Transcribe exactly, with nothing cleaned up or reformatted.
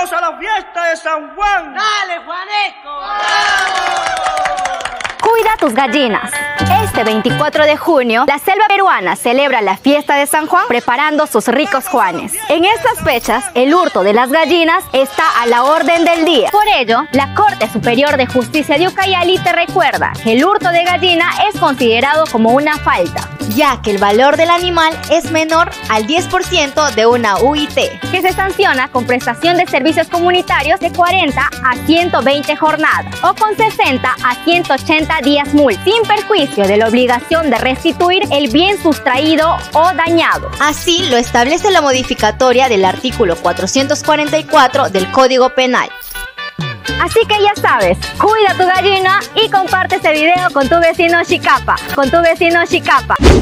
¡Vamos a la fiesta de San Juan! ¡Dale, Juanesco! ¡Vamos! Cuida tus gallinas. Este veinticuatro de junio, la selva peruana celebra la fiesta de San Juan preparando sus ricos juanes. En estas fechas, el hurto de las gallinas está a la orden del día. Por ello, la Corte Superior de Justicia de Ucayali te recuerda que el hurto de gallina es considerado como una falta, ya que el valor del animal es menor al diez por ciento de una U I T, que se sanciona con prestación de servicios comunitarios de cuarenta a ciento veinte jornadas o con sesenta a ciento ochenta días multa, sin perjuicio de la obligación de restituir el bien sustraído o dañado. Así lo establece la modificatoria del artículo cuatrocientos cuarenta y cuatro del Código Penal. Así que ya sabes, cuida tu gallina y comparte este video con tu vecino Chicapa, con tu vecino Chicapa.